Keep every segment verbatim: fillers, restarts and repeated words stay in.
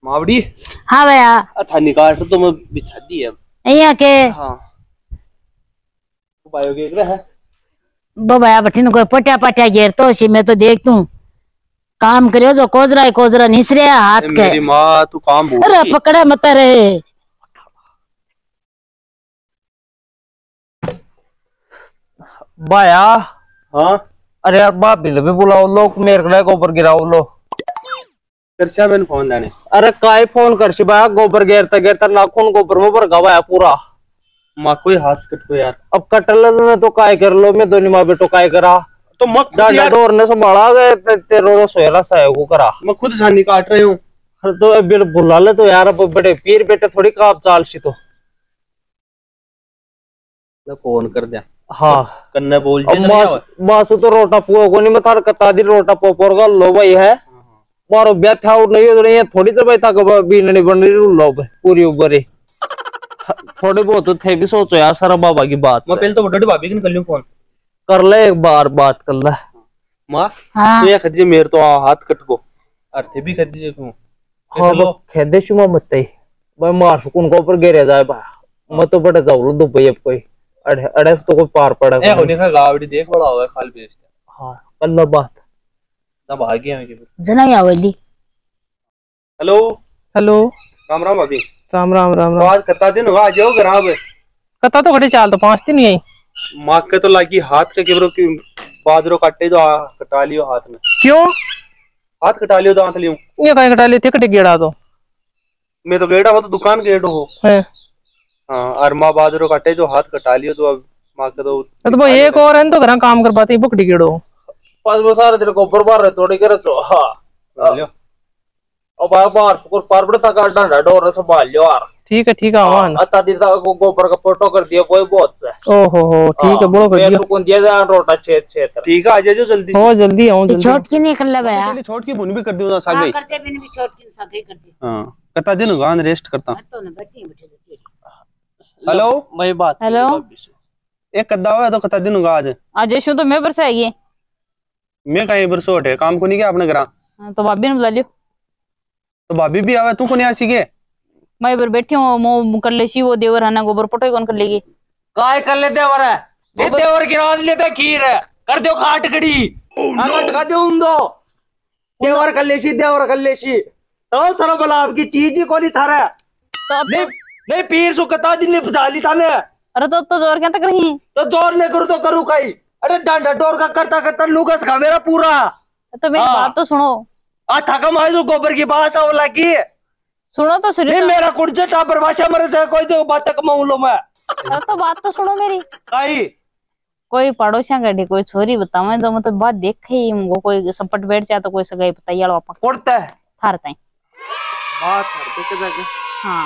मावड़ी। हाँ भैया। थानी काट तो मैं बिछा दी है यहाँ के। हाँ बायो के है वो भैया बठीन कोई पटिया पटिया घेर तो सी मैं तो देख तू काम करियो जो कोजरा है कोजरा निस रहा हाथ के। मेरी माँ तू काम बोल अरे पकड़े मत रे बाया। हाँ अरे यार बाप भी भी बुलाओ लोग मेरे को गोबर गिराओ लो करसिया मैंने फोन लाने। अरे काय फोन कर सी बाया गोबर गिरता गिरता नाखून गोबर में भर गवाया पूरा। माँ कोई हाथ कट को यार। अब कटल ने तो काय कर लो मैं दोनों माँ बेटो काय करा तो मत डांडा डोर ने संभाला गए ते, तेरो सोयला साहब को करा मैं खुद छानी काट रही हूँ। तो बिल बुला ले तो यार अब बड़े पीर बेटे थोड़ी काप चाल सी तो फोन कर दिया। हाँ कन्ने बोल मासू तो रोटा पुआ को नहीं मतार कता दी रोटा पोपोर का लो भाई है मारो ब्याह था नहीं हो रही है थोड़ी तो भाई तक बीन नहीं बन रही लो पूरी ऊपर ही थोड़े बहुत थे भी सोचो यार सारा बाबा की बात मैं पहले तो बड़ी भाभी की कर लूं फोन कर ले एक बार बात कर ले माँ। हाँ। तो ये खदीजे मेरे तो हाथ कट को अर्थे भी खदीजे क्यों हाँ वो खेदे शुमा मत ही भाई मार सुकून को ऊपर गिरे जाए बा मत तो बड़े जाओ दो भाई अब कोई अड़े अड़े तो कोई पार पड़ा ए होने का गावड़ी देख बड़ा हुआ है खाल बेचते। हाँ कर लो बात ना भागी हैं फिर जना या वाली। हेलो हेलो राम राम भाभी। राम राम राम राम। बात करता दिन होगा आज खराब है कता तो घड़ी चाल तो पांच दिन यही माँ के तो लागी हाथ के केबरो की बाजरो काटे तो कटा लियो हाथ में। क्यों हाथ कटा लियो दांत लियो ये कहीं कटा लेते कटे गेड़ा तो मैं तो गेड़ा हो तो दुकान गेड़ हो है हाँ और माँ बाजरो काटे जो हाथ कटा लियो तो अब माँ के तो तो भाई एक और है तो घर काम कर पाती बुकड़ी गेड़ो पास वो सारे तेरे को बर्बाद रहे थोड़ी करे तो हाँ लियो अब बार बार सुकुर पार पड़े तक डांडा डोर संभाल लियो यार ठीक है ठीक है आवान अता दी तक गोबर का फोटो कर दिया कोई बहुत से ओहो हो ठीक है बड़ो कर दिया सुकुन दिया जा रोटा छेद छेद ठीक है आ जाओ जल्दी हो जल्दी आऊं जल्दी छोट की नहीं कर ले भैया। पहले छोट की बुन भी कर दियो ना सागे करते मैंने भी छोट की सागे कर दी। हां कता दिन होगा रेस्ट करता तो ना बैठी बैठे हेलो मैं बात हेलो एक कद्दा हुआ तो कता दिन होगा आज आज शू तो मैं बरसा है मैं कहीं बरसो हटे काम को नहीं किया आपने करा तो भाभी ने बुला लियो तो भाभी भी आवे तू को नहीं आ सीखे मैं इधर बैठी हूँ मो कर ले सी वो देवर है ना गोबर पटो कौन कर लेगी काय कर ले देवर है ले देवर गिरा लेते खीर है कर दो खाट कड़ी खाट खा दो उन दो देवर कर ले सी देवर कर ले सी तो सर भला आपकी चीज ही कोनी थारा नहीं नहीं पीर सु कता दिन ने बजाली थाने अरे तो तो जोर क्या तक रही तो जोर ले करू तो करू कई अरे डांडा डोर का करता करता लुगस खा मेरा पूरा तो मेरी बात तो सुनो आ थका मार जो गोबर की बात आओ लगी सुनो तो सुनो नहीं मेरा कुर्जे टापर भाषा मर जाए कोई तो बात तक माउलो मैं अरे तो बात तो सुनो मेरी काई कोई पड़ोसिया गड्ढी कोई छोरी बतावे तो मतलब बात देखे ही मुझको कोई सपट बैठ जाए तो कोई सगाई बताइए लो अपन पड़ता है थार ताई बात हर के जाके हाँ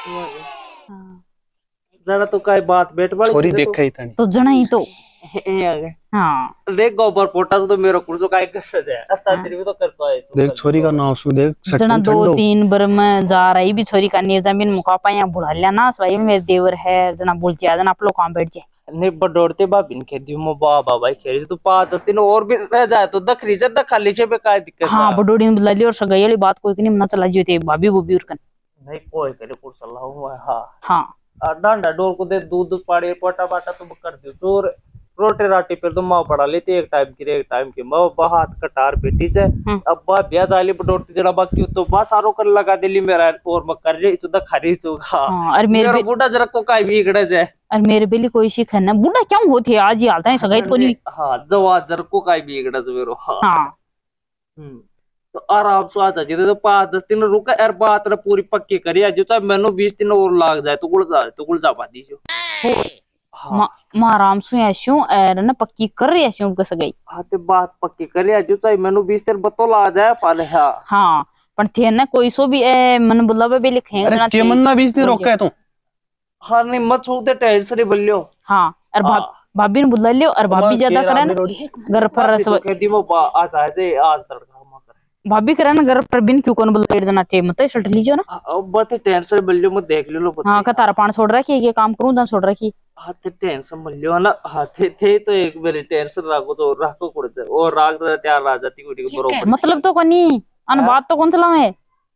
जरा तो काय बात बैठ वाली छोरी देख ही थनी तो जना ही तो हाँ देख गोबर पोटा तो मेरे कुर्सो काय कस है अत्ता तेरी भी तो करता है देख छोरी का नाम सु देख जना दो तीन बर में जा रही भी छोरी का नहीं जमीन मुका पाया बुढ़ा लिया ना सवाई मेरे देवर है जना बोल जाए जना आप लोग काम बैठ जाए नहीं बडोड़ते बाबिन के दी मो बाबा भाई खेल तो पात तीन और भी रह जाए तो दखरी जद खाली छे पे काय दिक्कत हां बडोड़ी ने बुला ली और सगाई वाली बात कोई नहीं मना चला जियो ते भाभी वो भी उरकन नहीं कोई करे कुछ सलाह हुआ हां हां डांडा डोर को दे दूध पाड़ी पोटा बाटा तो कर दियो तो रोटी राटी फिर तो माँ पड़ा लेती एक टाइम की एक टाइम की माँ हाथ कटार बेटी से अब बा ब्याह दाली बटोरती जरा बाकी तो बा सारो कर लगा दिली मेरा और मैं कर रही तो द खरी तो हां और मेरे बूढ़ा जरा को काय भी इगड़े जाए और मेरे बेली कोई शिख है ना बूढ़ा क्यों होते आज ही हालता है सगाई को नहीं हां जवा जर को काय भी इगड़े तो मेरो हां हम्म तो आराम से आता जी तो पांच दस दिन रुका यार बात ना पूरी पक्की करी जो चाहे मैंने बीस दिन और लाग जाए तो गुड़ जा तो गुड़ जा पाती जो हाँ मां आराम से ऐशू एर ना पक्की कर रही ऐशू का सगाई हाँ ते बात पक्की कर रही जो चाहे मैंने बीस दिन बतो ला जाए पाले हां हाँ पर थे ना कोई सो भी ए मन बुलावे भी लिखेंगे अरे के मन ना बीस दिन रोका है तू हाँ नहीं मत छूते टहर से बल्लियो हाँ और भाभी ने बुला लियो और भाभी ज्यादा करे ना घर पर रसोई खेती में आ जाए आज तड़का भाभी करे ना घर पर बिन क्यों कौन बुला बैठ जाना चाहिए मत सट लीजियो ना अब बात टेंशन बल्लियो मत देख लो हाँ का तारा पान छोड़ रखी ये काम करूं दान छोड़ रखी हाँ ते टेंशन बल्लियो ना हाँ थे थे तो एक मेरी टेंशन राखो तो राखो कुड़ से और राख तो तैयार आ जाती कुड़ी के बरोबर मतलब तो कोनी अन बात तो कौन चला है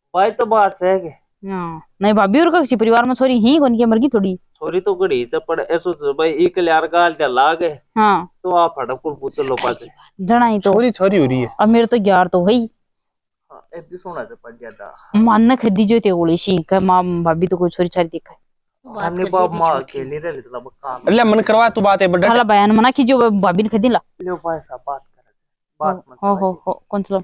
भाई तो बात है कि हाँ नहीं भाभी और किसी परिवार में छोरी ही कौन की मर गई थोड़ी छोरी तो गड़ी चपड़ ऐसो तो भाई एक यार गाल जा लागे हाँ तो आप फटक को पुत्र लो पासे जना ही तो छोरी छोरी हो रही है। अब मेरे तो ग्यार तो वही हां ए भी सोना से पड़ जाता मान खदी जो ते ओली सी का मां भाभी तो कोई छोरी छारी देखा अन्य बाप मां अकेली रह लेता काम अल्लाह मन करवा तू बात है बड़ा हाला बयान मना की जो भाभी ने खदी ला लो भाई साहब बात कर बात मत हो हो हो कौन सा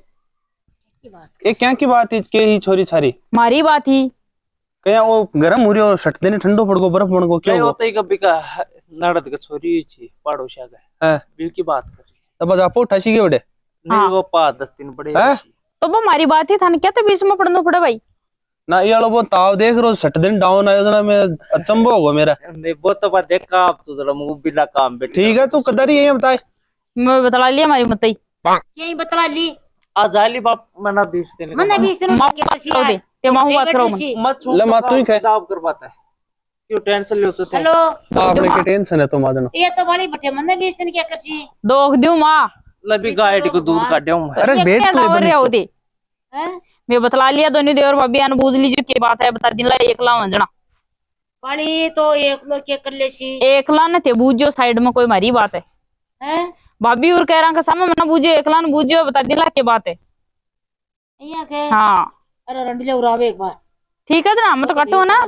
ये क्या की बात है के ही छोरी छारी मारी बात ही कया वो गरम हो रही हो सट देने ठंडो पड़ गो बर्फ बन गो क्यों नहीं हो होता ही कभी का नड़द का छोरी छी पड़ोसिया का हां बिल की बात कर तब बजा पो ठसी के बड़े नहीं वो पाँच दस दिन बड़े हैं? तो वो मारी बात ही था ना क्या तो बीच में पड़ना पड़ा भाई ना ये वाला वो ताव देख रो सट दिन डाउन आयो ना मैं अचंबो होगा मेरा। नहीं वो तो बात देखा आप तो जरा मुंह बिना काम बैठे ठीक है तू कदर ही है बताए मैं बतला लिया हमारी मत ही यही बतला ली आज आली बाप मना बीस दिन मने बीस दिन माफ के पास करो दे ते माहू बात करो मन मत छू ले मां तू ही कह हिसाब करवाता है क्यों टेंशन ले तो हेलो आपने के टेंशन है तो मादन ये तो बड़ी बटे मने बीस दिन क्या करसी दो दूं मां लबी गाय को दूध काट दूं मैं अरे बेट तू डावर रहे होते हैं मैं बतला लिया दोनों देवर भाभी अन बूझ लीजिए के बात है बता दिला एक ला वंजना बड़ी तो एक लोग क्या कर लेसी एक ला न थे बूझो साइड में कोई मारी बात है हैं भाभी और कह रहा का सामने मना बूझे एक ला न बूझो बता दिला के बात है यहाँ के हाँ अरे रंडले उड़ावे एक बार ठीक है ना मैं तो कटो ना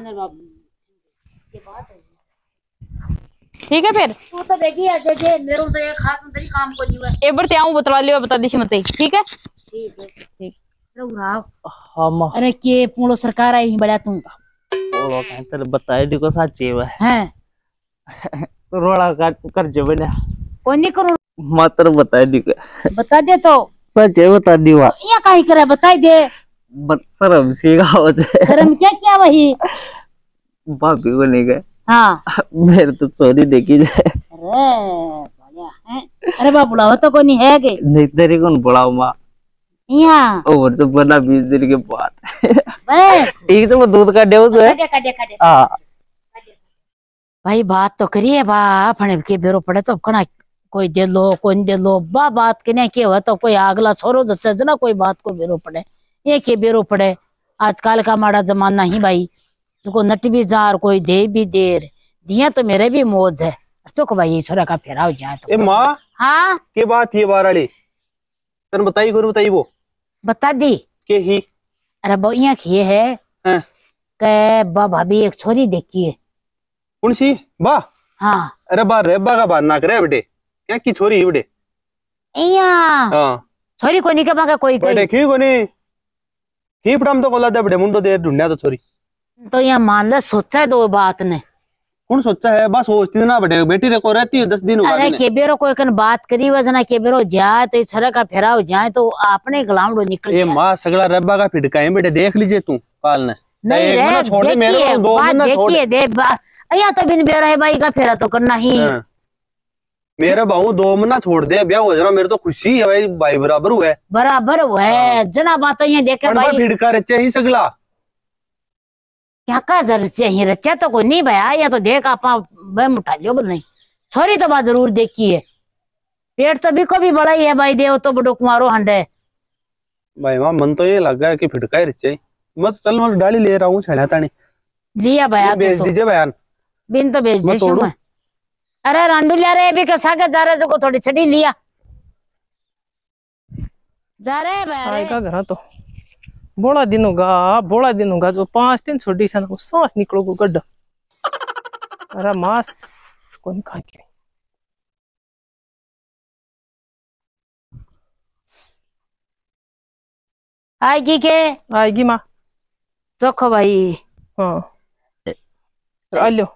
ये बात है ठीक है फिर तू तो देखी है जे जे मेरे तो एक हाथ में तेरी काम को जीवा एक बार ते आऊं बतला लियो बता दिशी मत ही ठीक है ठीक है ठीक अरे उड़ाव हां मां अरे के पूरो सरकार आई बड़ा तू बोलो कहते बताए देखो सच्ची है हैं रोड़ा काट कर जो बना कोई नहीं करूं मात्र बताए देखो बता दे तो सच है बता दीवा ये काहे करे बताई दे बस शर्म सी गाओ जे शर्म क्या क्या वही भाभी को नहीं गए हाँ मेरे तो चोरी देखी जाए अरे बढ़िया हैं अरे बाप बुलावा तो कोई नहीं है के नहीं तेरी कौन बुलाओ माँ यहाँ और तो बना बीस दिन के बाद बस ठीक तो वो दूध का डेव है काटे काटे काटे हाँ भाई बात तो करिए बा अपने के बेरो पड़े तो कना कोई दे लो कोई दे लो बा बात के के हुआ तो कोई अगला छोरो जैसे जना कोई बात को बेरो पड़े ये के बेरो पड़े आजकल का माड़ा जमाना ही भाई तुको नट भी जार कोई दे भी देर दिया तो मेरे भी मौज है चुक भाई छोरा का फेराव जाए तो ए मां हाँ के बात ये बाराड़ी तन बताई कौन बताई वो बता दी के ही अरे वो यहाँ किए है हैं के बा भाभी एक छोरी देखी है कौन सी बा हाँ अरे बा रेबा का बात ना करे बेटे क्या की छोरी है बेटे यहाँ हां छोरी को नहीं कमा कोई बेटे कोई की कोनी की पड़म तो कोला दे बेटे मुंडो देर ढूंढया तो छोरी तो यहाँ मान ले सोचा है दो बात ने कौन सोचा है बस सोचती ना बेटे बेटी रे को रहती है दस दिन हुआ अरे केबेरो कोई कन बात करी वजना केबेरो जाए तो छरा का फेराव जाए तो आपने गलावड़ो निकल ए जाए मां सगला रब्बा का फिटका है बेटे देख लीजिए तू काल ने नहीं एक रे महीना छोड़ दे मेरे देखिए को दो बात महीना छोड़ देखिए दे अया तो बिन बेरा है भाई का फेरा तो करना ही हाँ। मेरे बाहू दो महीना छोड़ दे ब्याह हो जाना मेरे तो खुशी है भाई भाई बराबर हुआ है बराबर हुआ है जना बात ये देखे पर भाई फिटका रचे ही सगला क्या का जर चाहिए रचा तो कोई नहीं भया या तो देख आप बम उठा लियो बोल नहीं छोरी तो बात जरूर देखी है पेट तो भी को भी बड़ा ही है भाई देव तो बड़ो कुमारो हंडे भाई मां मन तो ये लगा है कि फिटका ही रचे मैं तो चल मैं डाली ले रहा हूँ छड़ा तानी लिया भया बेच दीजिए बयान बिन तो बेच मैं दे तोड़ूं? मैं अरे रांडू लिया रे अभी कैसा के जा रहे जो को थोड़ी छड़ी लिया जा रहे भया रे आएगा घर तो बोला दिन होगा बोला दिन होगा जो पांच दिन छोड़ी सन वो सांस निकलो को गड्ढा अरे मास कौन खा के आएगी के आएगी माँ चोखो भाई हाँ आ लो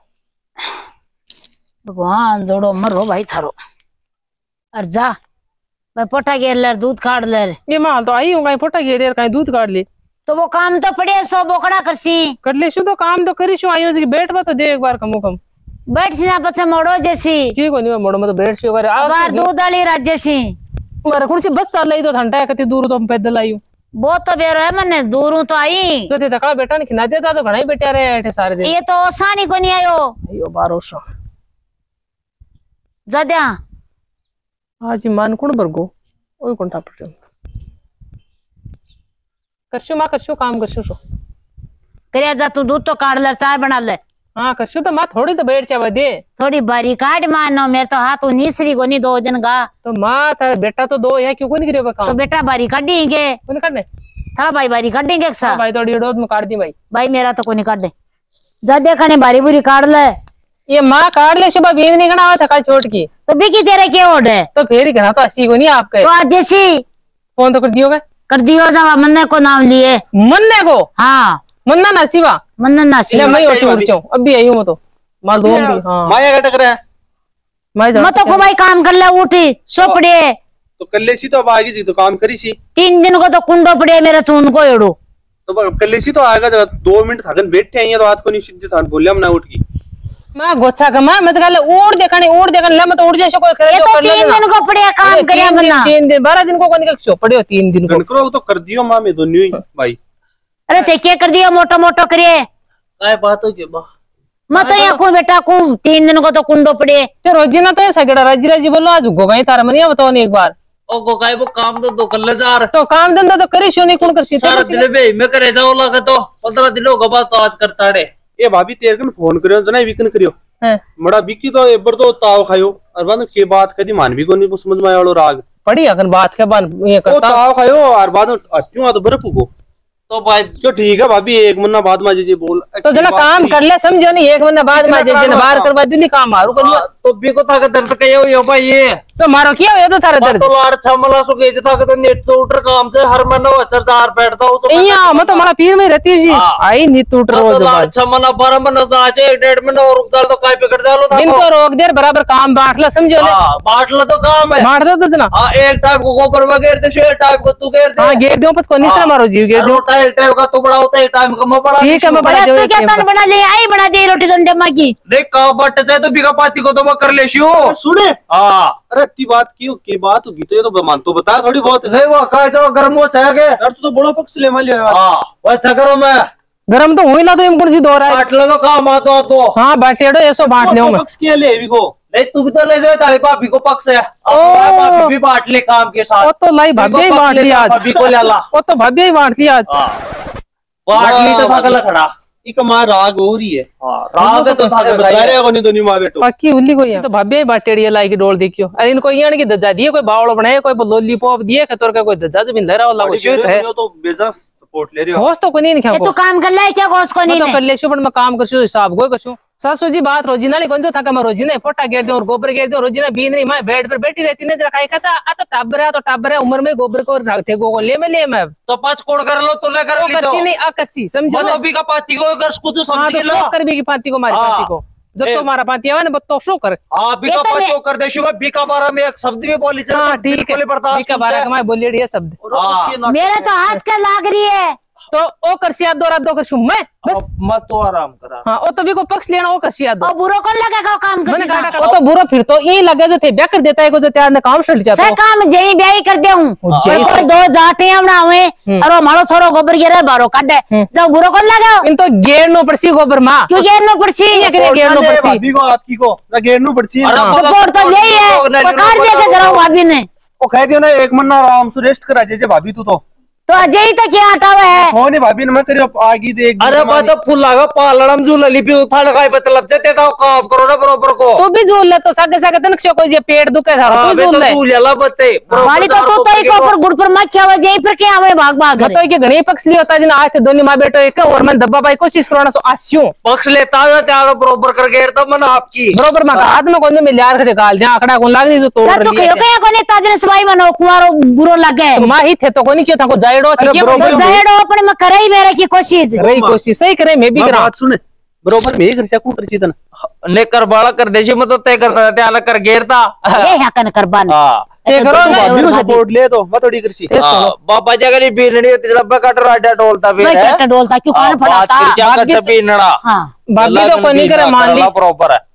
भगवान जोड़ो मरो भाई थारो और जा मैं पोटा गेर ले दूध काट ले ये माल तो आई हूँ कहीं फोटा घेरे कहीं दूध काट ले तो वो काम तो पड़े सो बोकड़ा करसी कर ले शू तो काम तो करी शू आई हूँ बैठ बा तो दे एक बार कमो कम बैठ सी ना पछे मोड़ो जैसी ठीक हो नहीं मोड़ो मतलब बैठ शू करे आ बार दूध वाली राज जैसी मारा कौन सी बस चल रही तो ठंडा है कति दूर तो हम पैदल आई हूँ वो तो बेरो है मने दूरों तो आई तो ते तकड़ा बेटा ने खिला देता तो घना ही बेटा रहे ऐठे सारे दिन ये तो आसानी को नहीं आयो अयो बारो सौ जद्या आज ही मान कौन बरगो ओए कौन टापटे करशु माँ करशु काम करशु सो करे जा तू दूध तो काट ले चाय बना ले। हाँ करशु तो माँ थोड़ी तो बैठ चावा दे थोड़ी बारी काट मानो मेरे तो हाथ नीसरी को नहीं दो दिन का। तो माँ तारा बेटा तो दो है क्यों को नहीं करे काम तो बेटा बारी काटेंगे कौन करने था भाई बारी काटेंगे एक साथ। भाई थोड़ी रोज में काट दी भाई भाई मेरा तो कोई नहीं काट दे जा देखने बारी बुरी काट ले। ये माँ काट ले सुबह बीन नहीं करना था कल छोट की तो बिकी तेरे क्या ओड है तो फिर ही कहना तो अस्सी को नहीं आपके तो आज जैसी फोन तो कर दियो मैं कर दियो जा मन्ने को नाम लिए मन्ने को हाँ मन्ना ना शिवा मन्ने ना सी मैं उठ उठ जाऊं अब भी आई हूं मैं तो माल दो भी हां माया का टकरा है मैं जा मैं तो को भाई काम कर ले उठी सो पड़े तो कल सी तो अब आएगी जी तो काम करी सी तीन दिन को तो कुंडो पड़े मेरे चून को एड़ो तो कल सी तो आएगा जब दो मिनट थकन बैठे आई है तो हाथ को नहीं सीधे था बोलिया ना उठ की मैं गोचा का मैं मत गल ओड़ देखने ओड़ देखने ले मत उड़ जैसे कोई करे ये जो तो कर तीन लेना दिन को पड़े काम करे मना तीन दिन बारह दिन को कोनी का शो पड़ियो तीन दिन को गणकरो तो कर दियो मां में दोनों ही भाई। अरे ते क्या कर दिया मोटो मोटो करिए काय बात हो के बा मैं तो यहाँ को बेटा को तीन दिन को तो कुंडो पड़े तो रोजी ना तो ऐसा गड़ा राजी राजी बोलो आज गो गई तारा मनिया बताओ नहीं एक बार ओ गो काय वो काम तो दो कर ले जा तो काम धंधा तो करी शो नहीं कौन कर सीता सारा दिन बे मैं करे जाओ लगा तो पंद्रह दिनों के बाद तो आज करता रे ए भाभी तेरे कन फोन करियो जना वीकन करियो हैं मड़ा बिकी तो एक बार तो ताव खायो और बाद के बात कदी मान भी को नहीं समझ में आयो राग पड़ी अगन बात के बन ये ओ करता ताव खायो और बाद क्यों आ तो बर्फ को तो भाई क्यों ठीक है भाभी एक महीना बाद में जी बोल तो जना काम कर ले समझो नहीं एक महीना बाद में जन बाहर करवा दूनी काम मारू कर लियो तो भी को था के दर्द कयो यो भाई ये तो मारो किया ये तो थारा दर्द तो लार छमला सो गेज था के तो नेट तो उटर काम से हर महीना हजार चार बैठता हूं तो यहाँ मैं तो हमारा पीर में रहती है जी हाँ। आई नहीं टूट रोज तो लार बाद छमला बारह महीना से आज एक डेढ़ महीना और रुक जाल तो काय पे कर जालो था दिन को रोक देर बराबर काम बांट ला समझो ले हां बांट लो तो काम है बांट दो तो जना हां एक टाइप को गोबर वगैरह दे शेर टाइप को तू घेर दे हाँ गेट दो पच को नहीं मारो जीव गेट दो टाइप टाइप का तो बड़ा होता है टाइम का मैं बड़ा ठीक है मैं बड़ा अरे जो तू क्या तन बना ले आई बना दे रोटी तो डम्मा की देख का बट जाए तो बिका पाती को तो मैं कर ले शियो सुने हां अरे इतनी बात की के बात होगी तो ये तो मान तो बता थोड़ी बहुत नहीं वो काय जो गर्म हो चाहे के यार तू तो बड़ा पक्ष ले मान लिया हां वो अच्छा करो मैं गरम तो हुई ना तो इम कौन सी दो रहा है बांट लो तो काम आता हो तो हाँ बाटेड़ो ऐसो बांट ले मैं पक्ष के ले भी को नहीं तू भी तो ले जाए तारी भाभी को पक्ष है भाभी भी बांट ले काम के साथ वो तो लाई भाभी ही बांट लिया आज भाभी को ले ला वो तो भाभी ही बांट लिया आज बांट ली तो भागला खड़ा इक मां राग हो रही है हां राग तो था बता रहे को नहीं तो नहीं मां बेटो पक्की उल्ली कोई है तो भाभी ही बाटेड़ी लाई की डोल देखियो अरे इनको यान की दज्जा दिए कोई बावड़ बनाए कोई लॉलीपॉप दिए खतोर का कोई दज्जा जमीन ले रहा वाला कोई शूट है तो बेजा सपोर्ट ले रही हो होश तो कोई नहीं ये तू काम कर ले क्या गोस को मैं नहीं तो कर ले शो पर मैं काम करशु हिसाब को करशु सासू जी बात रोजीना नहीं कौन जो था मैं रोजीना फोटा गेर दे और गोबर गेर दे और रोजीना बीन नहीं मैं बेड पर बैठी रहती ने जरा खाई खाता आ तो टाबर है तो टाबर है उम्र में गोबर को रखते गो ले में ले मैं तो पांच कोड़ कर लो तो ले कर ली तो करसी नहीं आ करसी समझो मतलब भी का पाती को कर उसको तो हां समझ तो के लो शो कर भी की पाती को मारी हाँ। पाती को जब तो हमारा पाती है ना तो शो कर हां भी ये का तो मैं- पाचो कर दे शिव भी का बारे में एक शब्द भी बोली चल हां ठीक है बर्दाश्त ठीक है बारह का मैं बोलिए ये शब्द हां मेरे तो हाथ का लाग रही है तो ओ करसिया दो रात दो करशु मैं बस मत तो आराम करा हां ओ तो भी को पक्ष लेना ओ करसिया दो और बुरो कौन लगेगा वो काम मैंने कर कहा वो तो बुरा फिर तो ये लगे जो थे ब्याह कर देता है को जो त्यार ने काम छड़ जाता से काम जई ब्याही कर दे हूं वो जई कोई दो जाटे हमना हुए और वो मारो छोरो गोबर गिरे बारो काटे जब बुरो कौन लगा इन तो गेर नो पड़सी गोबर मां क्यों ये नो पड़सी ये करे गेर नो पड़सी भाभी को आपकी को ना गेरनू पड़ची सपोर्ट तो यही है वो कार दे के करो भाभी ने ओ कह दियो ना एक महीना आराम से रेस्ट करा जे भाभी तू तो तो अजय तो क्या हटावा है हो नहीं भाभी ने मैं करियो आगी दे एक अरे बात फूल लागा पालड़म जो लली भी उठा लगाई मतलब जते का काम करो ना बरोबर को तू भी झूल ले तो सगे सगे तनक से कोई जे पेट दुखे था हां तू बे झूल तो ले तू लेला बते वाली तो तू तो एक ऊपर गुड़ पर मत खावा जई पर क्या हमें भाग भाग मैं तो के घणी पक्ष लियो ता जिन आज थे दोनी मां बेटो एक और मैं दब्बा भाई कोशिश करना सो आस्यो पक्ष लेता है त्यारो बरोबर कर गेर तो मन आपकी बरोबर मां हाथ में कोन मिलियार खड़े गाल जहां आंकड़ा कोन लाग दी तो तोड़ तो लिया कयो कया कोने ताजने सवाई मनो कुमारो बुरो लगे तो मां ही थे तो कोनी क्यों था को जाइडो थी अरे के बरोबर तो जाएड़ो अपने में करे ही मेरे की कोशिश रही कोशिश सही करे मैं भी मैं करा बात सुने बरोबर में ही कर सकूं कर सीधन लेकर बाला कर देशी में तो तय करता था त्याला कर गेरता ये यहाँ कन करबान हां ये करो ना भाभी को सपोर्ट ले तो मैं थोड़ी करसी बाबा जगह नहीं बीनड़ी होती लब्बा कट राडा डोलता फिर मैं है क्या डोलता क्यों कान फटाता क्या करता बीनड़ा हाँ भाभी तो कोनी करे मान ली बरोबर है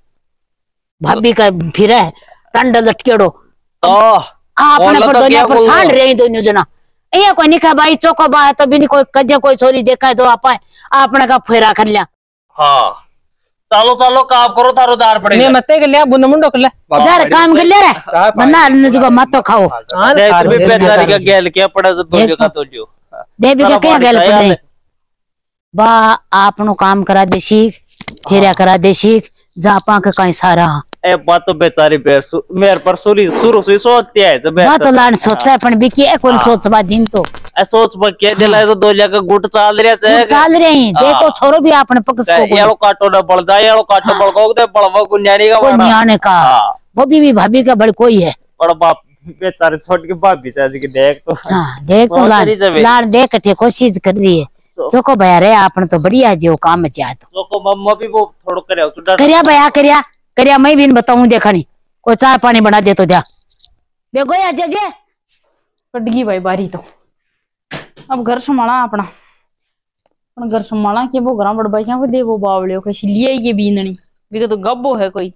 भाभी का फिर है टंड लटकेड़ो तो आपने बोलो पर तो दुनिया क्या पर बोलो? सांड रही दोनों जना ये कोई निका भाई चौको बा तो भी नहीं कोई कजे कोई छोरी देखा है तो आप आपने का फेरा कर लिया हाँ चालो चालो काम करो थारो दार पड़ेगा ने मते के लिया बुन मुंडो के ले जार काम कर ले रे बन्ना ने जो मत तो खाओ हां देख भी पेदारी का गेल क्या पड़ा तो दो जगह तो जो दे भी सारा क्या गल बारिश आया पड़े है। बा आपनो काम करा दे सीख फेरा करा दे सीख जापा के कहीं सारा ए बात तो बेचारी बेर सु- मेरे पर शुरू शुरू से सोचती है जब बा तो लान सोचता है पण बिकी ए कोन सोचबा दिन तो ए सोच पर के दिला तो दो जगह गुट चाल रहा तू है चाल रहे हैं देखो छोरो भी आपने पकस को ये काटो न पड़ जाए ये काटो पड़ को दे पड़वा कुन्यानी का कोई वाड़ा। नियाने का हाँ। वो भी, भी भाभी का बड़ कोई है और बाप बेचारे छोट के बाप भी चाची की देख तो हाँ देख तो बहुत लान सारी जगह। लान देख के कोशिश कर रही है सो- चोको भया रे आपने तो बढ़िया जो काम चाह तो तो को मम्मा भी वो थोड़ा करे तो डर करिया भया करिया करिया मैं भी बताऊं देखनी कोई चाय पानी बना दे तो जा बेगो या जे जे कट गई भाई बारी तो अब घर संभाला अपना अपन घर संभाला के वो घर बड़ भाई को दे वो बावलियों के लिया के बीननी बिके तो गब्बो है कोई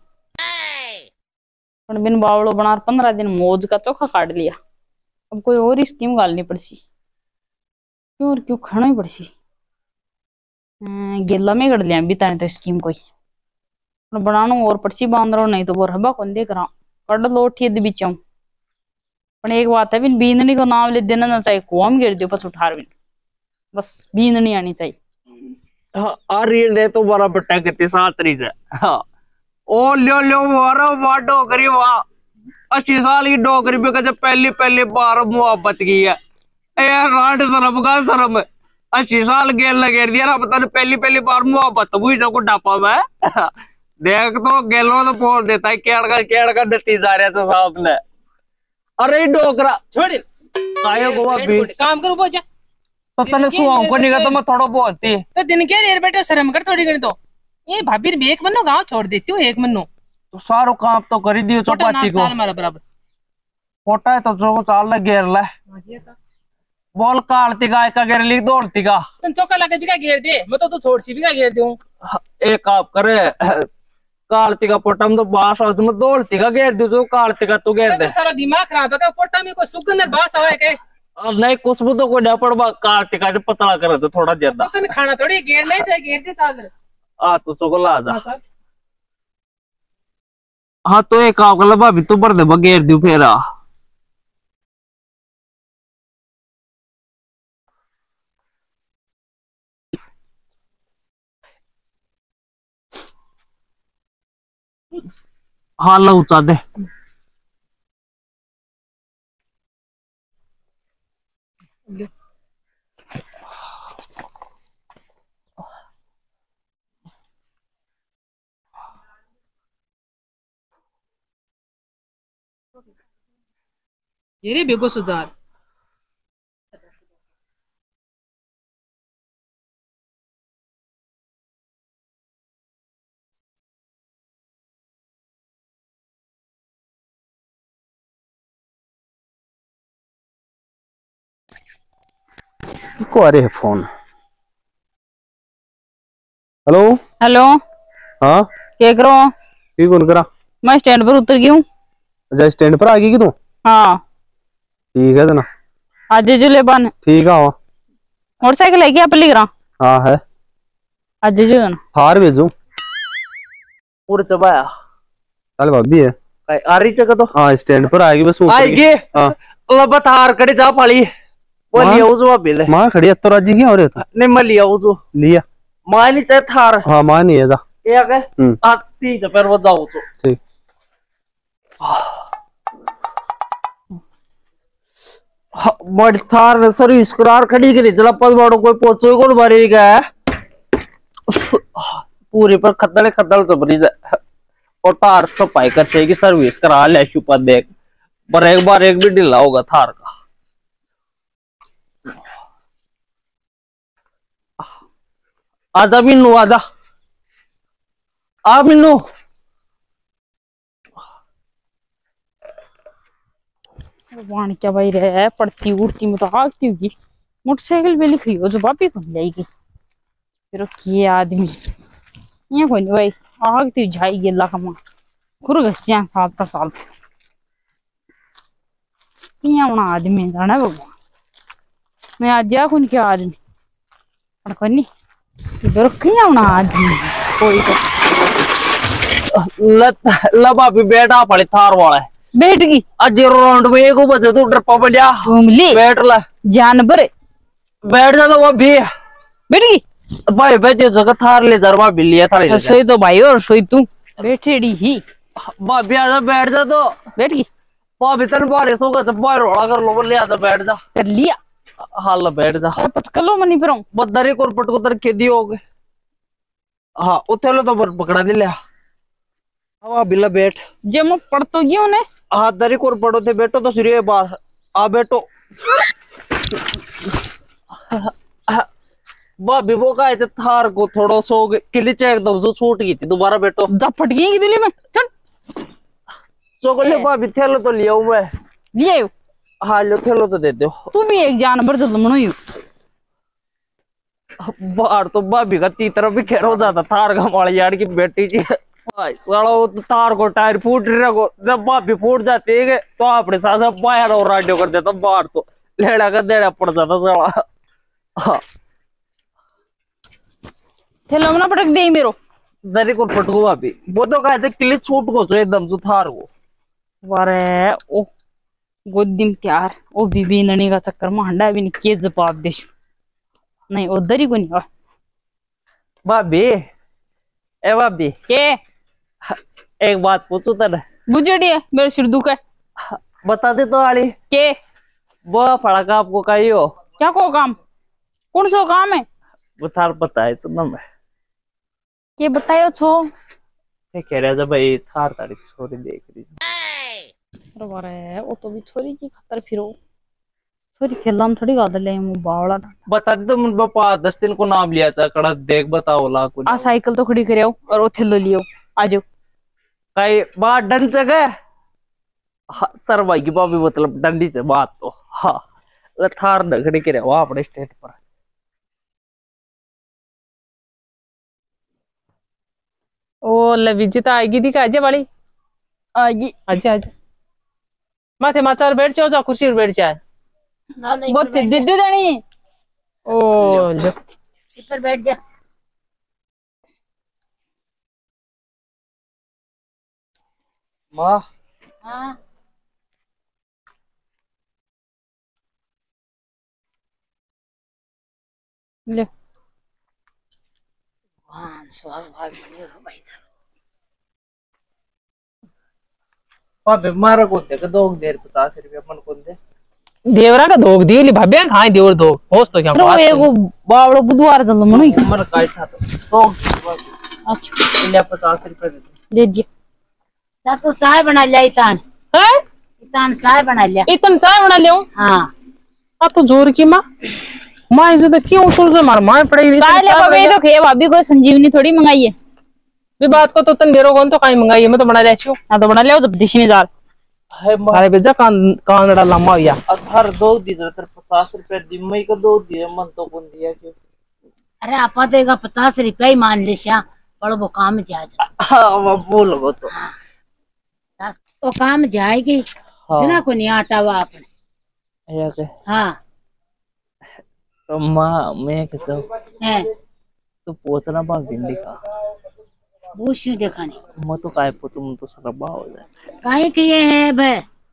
पण बिन बावड़ो बना पंद्रह दिन मौज का चोखा काट लिया अब कोई और स्कीम गालनी पड़सी क्यों और क्यों खाना ही पड़सी गेला में गड़ लिया बिताने तो स्कीम कोई पण बनानो और पड़सी बांधरो नहीं तो वो रबा कौन देख रहा कड़ लो उठिए बिचाऊ पण एक बात है बिन बींदनी को नाम ले देना ना चाहिए कुआम गिर दियो पस उठार बिन बस बींदनी आनी चाहिए आ रील दे तो बड़ा बट्टा कितनी सातरी से हाँ ओ लो लो मारो वाह डोगरी वाह अस्सी साल की डोगरी पे जब पहली पहली बार मोहब्बत की है ए राड शर्म का शर्म अस्सी साल गेल लगे दिया ना पता नहीं पहली पहली बार मोहब्बत हुई सबको डापा में देख तो गेलो तो बोल देता है केड़ का केड़ का डटी जा रहा है साहब ने अरे डोगरा छोड़ आयो गोवा भी काम करो बोझा तो तने सुहाओ को निका तो मैं थोड़ा बोलती तो दिन के देर बैठे शर्म कर थोड़ी घनी तो ये भाभी ने एक मनो गाँव छोड़ देती हूँ एक मनो तो सारो काम तो कर दियो छोटा चपाती नाच को चाल मारा बराबर फोटा है तो जो चाल ले घेर ले बोल कालती गाय का घेर ली दौड़ती का तुम चौका लगे भी का घेर दे मैं तो तू छोड़ सी भी का घेर दूं एक आप करे कालती का पोटम तो बास हो तुम दौड़ती का घेर दो जो कालती का तू घेर दे तारा दिमाग खराब है पोटा में कोई सुगंध बास आवे के और नहीं कुछ भी तो कोई ना पड़वा कालती का जो पतला करे तो थोड़ा ज्यादा तो खाना थोड़ी घेर नहीं थे घेर दे चाल आ तू तो ला जा हाँ तो एक आप कर भाभी तू भर दे घेर दू फिर आ हाँ लो चा दे ये रे बेगो सुजार को अरे फोन हेलो हेलो हाँ क्या करो की कौन करा मैं स्टैंड पर उतर गई हूँ अच्छा स्टैंड पर आ गई कि तू हाँ ठीक है तना आज जो ले बन ठीक है हाँ मोटरसाइकिल है क्या पल्ली करा हाँ है आज जो है ना थार भेजू पूरे चबाया चल भाभी है आ रही जगह तो हाँ स्टैंड पर आएगी बस ऊपर आएगी की- हाँ लबत हार करे जा पाली वो हाँ। लिया उजवा बिल माँ खड़ी तो राजी की और था नहीं मैं लिया उजो लिया मां नहीं चाहे थार हाँ माँ नहीं है जा क्या कहे हम्म। आती जब फिर वो जाओ तो ठीक हाँ, बड़ थार सर्विस करार खड़ी करी जला पद बाड़ो कोई पोचो को बारे गया पूरे पर खद्दल खद्दल जबरी और तार सफाई कर चाहिए सर्विस करा ले शुपा देख पर एक बार एक भी ढीला होगा थार का आजा मिन्नू आजा आ मिन्नू वाणी क्या भाई रे पड़ती उड़ती में तो आगती होगी मोटरसाइकिल पे लिखी हो जो बापी कौन जाएगी फिर ये आदमी ये कोई नहीं भाई आगती जाएगी अल्लाह का मां खुर घसिया साल का साल किया होना आदमी जाना भगवान मैं आज जा कौन क्या आदमी पर कोई नहीं फिर किया होना आदमी कोई तो लत लबा भी बेटा पड़े थार वाला है बैठ गई आज राउंड में एक बजे तो डरपा बढ़िया घूम ली बैठ ला जानवर बैठ जा तो वो भी बैठ गई भाई बैठे जगह थार ले जरवा बिल्ली था रसोई तो भाई और रसोई तू बैठेड़ी ही भाभी आजा बैठ जा तो बैठ गई भाभी तन बारे सो का बाहर रोड़ा कर लो ले आजा बैठ जा कर लिया हाल बैठ जा पटक लो मनी पर बदरी को पट को तर के दियोगे हाँ उथे लो तो बर पकड़ा दे लिया हवा बिल्ला बैठ जे मैं पढ़ तो गई ने हाँ दरी को पड़ो थे बैठो तो सूर्य बाहर आ बैठो भाभी वो का थे थार को थोड़ा सो किली एकदम से छूट गई थी दोबारा बैठो जब फट गई दिल्ली में चल सो को ले भाभी थैलो तो लिया मैं लिए आयो हाँ लो थैलो तो दे दो तू भी एक जानवर जल मनो बाहर तो भाभी का तीतर भी खेर हो जाता थार का माड़ी यार की बेटी जी साला वो तो तार को टायर फूट रहा को जब भाभी फूट जाती है तो अपने साथ बाहर और राडियो कर देता बाहर तो लेड़ा का देड़ा पड़ जाता साला हाँ थैलो मना पटक दे मेरो दरी को पटको भाभी वो तो कहा किले छूट को तो एकदम से थार को वारे ओ गोदिम त्यार ओ बीबी ननी का चक्कर में हंडा भी नहीं के जवाब देश नहीं उधर ही को नहीं भाभी ए भाभी के एक बात पूछू तेरे बुझेड़ी है मेरे सिर दुख है बता दे तो आली के वो फड़का आपको कही हो क्या को काम कौन सा काम है वो थार पता है सुना मैं के बतायो छो क्या कह रहा था भाई थार तारीख छोरी देख रही अरे वारे वो तो भी छोरी की खतर फिरो छोरी खेला हम थोड़ी गाद ले मु बावड़ा बता दे तो मुन पापा दस दिन को नाम लिया था कड़ा देख बताओ ला कुछ आ साइकिल तो खड़ी करे और वो थेलो लियो आजो कई बात डन जगह हाँ, सर भाई की बाबी मतलब डंडी से बात तो हाँ थार नखड़ी के रहे अपने स्टेट पर ओ ले विजिता आएगी थी आजे वाली आजी आजे आजे माथे माचार बैठ जाओ जा कुर्सी पर बैठ जाए वो दे दे देनी ओ ले इधर बैठ जा माँ हाँ ले भगवान सुहाग भाग बने हो भाई पापे मारा कौन दे दो देर पचास रुपया मन कौन दे देवरा का धोख दी ली भाभी खाए देवर धोख होश तो क्या रो बात एगो बावड़ो बुधवार चल मनो मन का था तो अच्छा ले पचास रुपया दे दे दे जा तो चाय बना लिया इतान है इतान चाय बना लिया इतन चाय बना लियो हाँ आ तो जोर की माँ माँ इसे तो क्यों उठल से मार माँ पड़ेगी चाय ले बाबे तो खे भाभी को संजीवनी थोड़ी मंगाई है भी बात को तो तन देरो कौन तो काई मंगाई है मैं तो बना ले छियो हां तो बना ले जब दिशनी दाल है अरे बेजा कान कानड़ा लम्मा या हर दो दी तर पचास रुपया दिम्मई को दो दिए मन तो कौन दिया क्यों अरे आपा देगा पचास रुपया ही मान ले श्या पर वो काम जा जा हाँ वो बोल वो तो वो काम जाएगी जना को नहीं आटा हुआ आपने या के हाँ तो माँ मैं कैसे है तो पोचना बा भिंडी का पूछू देखा नहीं मैं तो काय तुम तो सरबा हो जाए काहे किए है बे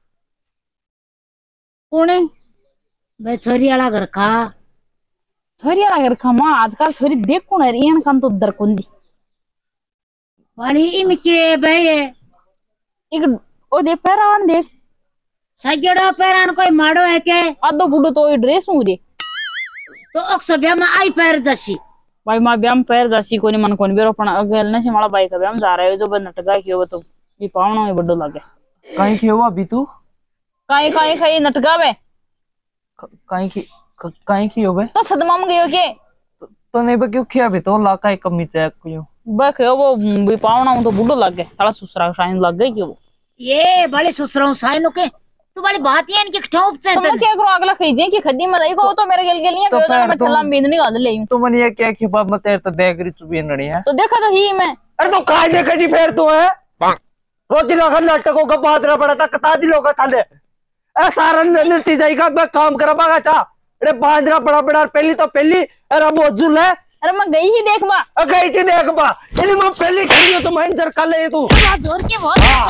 कौन है बे छोरी वाला घर खा छोरी अगर खमा आजकल छोरी देख कौन है रियन कान तो दर कोंदी वाली इम के बे एक ओ दे पैरान देख सगड़ा पैरान कोई माड़ो है के आदो बुडो तो ये ड्रेस हूं दे तो अक्सर ब्याह में आई पैर जसी भाई मां ब्याम पैर जासी कोनी मन कोनी बेरो पण अगल ने से माला बाई का ब्याम जा रहा है जो नटगा कियो तो ये पावना में बड्डो लागे कहीं की हुआ अभी तू काई काई खाई नटगा बे कहीं की कहीं की हो बे तो सदमा में गयो के तो नहीं बे क्यों किया भी तो लाका एक कमी चेक क्यों बक वो भी पावना में तो बुड्डो लागे साला सुसरा शाइन लग गई क्यों ये बड़े सुसराऊ साइनो के तू बड़ी बात है इनकी ठोप से तुम क्या करो अगला खीजे की खड्डी में रही को तो मेरे गल गलियां तो कहो तो मैं तुम- थला बिंदनी गाल ले तो मन ये क्या खिपा मत तेरे तो देख रही तू भी नड़ी है तो देखा तो ही मैं अरे तो काय देखा जी फेर तू है रोज ना नाटकों का बादरा पड़ा था कता दी लोग थाले ए सारा नती जाएगा मैं काम करा पागा चा अरे बांदरा बड़ा बड़ा पहली तो पहली अरे मौजूद है अरे मैं गई ही देख बा गई थी देख बा इन्हें मैं पहली खड़ी हो तो मैं इंतजार कर ले तू जोर के बहुत तो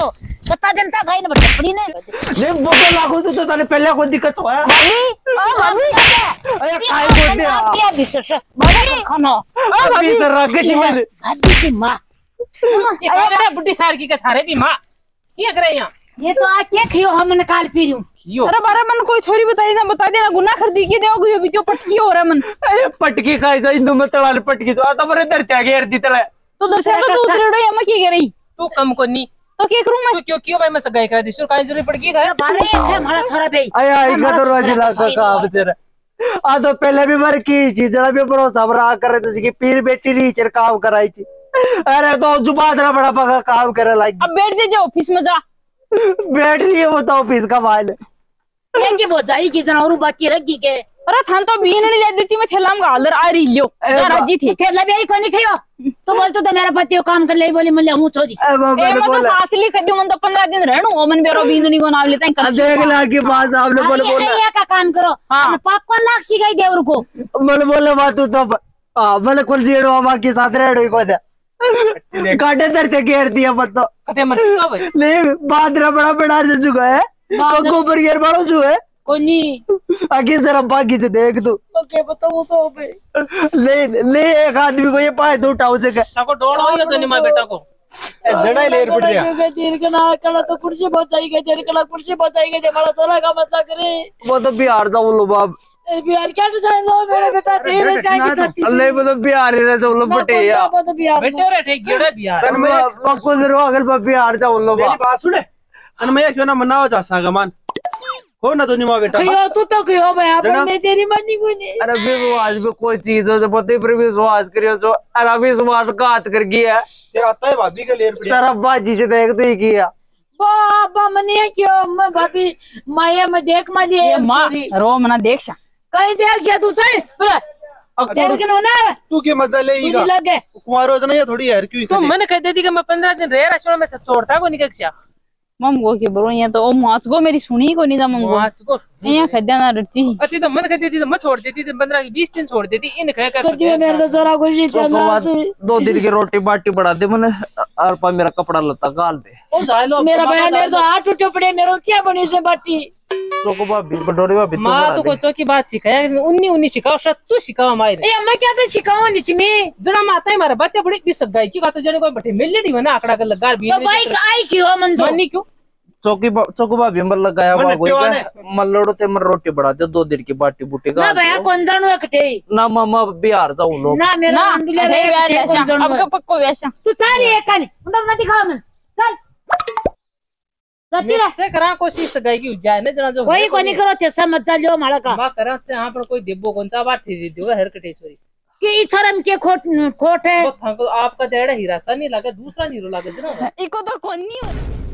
सत्ता जनता खाई ना बच्चा पड़ी नहीं नहीं वो तो लागू से तो तने पहले कोई दिक्कत हुआ भाभी ओ भाभी अरे काय बोलते हो क्या विशेष भाभी खाना अभी सर रख के में भाभी की माँ ये कह रहे बुड्ढी सार की कथा रे भी माँ क्या करे यहाँ ये तो आ क्या खियो हम निकाल पी रही क्यों अरे बारे मन कोई छोरी बताई ना बता देना गुना कर दी के देओ गयो बितियो पटकी हो रहा मन अरे पटकी खाई जा इंदु में तड़ाल पटकी जो आता मरे दर त्या घेर दी तले तो दर्शन तो दूसरे डो यम की करे तू कम को नहीं तो के करूं मैं तू क्यों क्यों भाई मैं सगाई करा दी सुर काई जरूरी पड़ गई घर बारे थे हमारा छोरा बे अरे आई का तो रोज लाका का बेचारा आ तो पहले भी मर की चीज जड़ा भी भरोसा बरा करे तो की पीर बेटी नी चर काम कराई थी अरे तो जुबादरा बड़ा पका काम करे लागी अब बैठ जा ऑफिस में जा बैठ लिए वो तो ऑफिस का माल ये की वो जाई की जना और बाकी रख की के अरे थान तो बीन नहीं ले देती मैं थैला में गालर आ रही लियो राजी थी थे लबे को नहीं खियो तो बोल तो मेरा पति काम कर ले बोली मैं हूं छोरी ए मैं तो साथ ली खदी मन तो पंद्रह दिन रहणू ओ मन बेरो बींदनी को नाम लेता है देख ला के पास आप लोग बोले बोला ये का काम करो हाँ। पाप को लाख सिखाई देवर को बोले बोले बात तो हां बोले कुल जेड़ो मां के साथ रेड़ो को दे काटे दर ते घेर दिया मत तो कते मर सकता भाई नहीं बादरा बड़ा बड़ा से चुका है को गोबर घेर बड़ो जो है कोनी आगे जरा बाकी से देख तू ओके बताओ तो बे ले ले एक आदमी को ये पाए दो उठाओ से ताको डोड़ हो तो नहीं मां बेटा को जड़ा लेर पड़ गया देर कना कला तो कुर्सी बचाई गई देर कला कुर्सी बचाई गई बड़ा सोना का बच्चा करे वो तो बिहार जाऊं लो बाप ए बिहार क्या तो जाए लो मेरा बेटा तेरे जाए की छाती अल्लाह वो तो बिहार रे जो लो बटे या तो बिहार बेटे रे ठीक गेड़ा बियाह तन मैं बकुल रो अगल पर बिहार जाऊं लो मेरी बाप बात सुने तन मैं क्यों ना मनाओ जा सागमान हो ना तो निमा बेटा खियो तू तो खियो भैया पर मैं तेरी मनी को नहीं अरे विश्वास में कोई चीज हो जो पति पर विश्वास करियो जो अरे विश्वास का हाथ कर गया ते आता है भाभी के लेर पड़ सारा बाजी से देख तो ही किया बाबा मने क्यों मैं भाभी माया में देख माली ए मां रो मना देख सा कहीं देख जा तू चल पूरा देख के ना तू के मजा लेगा लग गए कुमारो तो नहीं थोड़ी यार क्यों तो मैंने कह देती कि मैं पंद्रह दिन रह रहा में छोड़ता को नहीं कक्षा मम गो के बरो ये तो ओ माच गो मेरी सुनी को नहीं जा मम गो आज को ये खद्या ना रची अति तो मन कह देती तो मैं छोड़ देती थी पंद्रह की बीस दिन छोड़ देती इन कह कर कर दिया मेरे तो जोरा खुशी तो चला बाद से दो दिन की रोटी बाटी बढ़ा दे मैंने और पा मेरा कपड़ा लता गाल दे ओ जाए लो मेरा भैया मेरे तो हाथ टूटे पड़े मेरे क्या बनी से बाटी तो को भाभी बडोरी भाभी माँ तो को चौकी बात सिखाया उन्नी उन्नी सिखाओ शायद तू सिखाओ मारे ए मैं क्या तो सिखाऊं निचमी जना माता है मारा बातें बड़ी भी सगाई की का तो जने कोई बैठे मिल नहीं बना आकड़ा कर लगा भी तो भाई आई क्यों मन तो मानी क्यों चौकी चौको भाभी मर लगाया मैंने बागो प्याने। मल्लोड़ो ते मर रोटी बढ़ा दे दो दिन की बाटी बूटी ना गाल भैया कौन जानू इकट्ठे ना मामा बिहार जाऊं लोग ना मेरा ना अंडुला अरे रे यार इकट्ठे कौन ऐसा अब जानू का पक्को वैसा तू सारी एक कानी उन्हें मत दिखा मन चल जाती रह से करा कोशिश सगाई की जाए ना जना जो वही को नहीं करो थे समझ जा लो माला का मां करा से यहां पर कोई देबो कौन सा बात थी दियो हर कटे छोरी कि इथरम के खोट खोट है वो थाको आपका जेड़ा हीरा सा नहीं लगा दूसरा नीरो लगा जना इको तो कोनी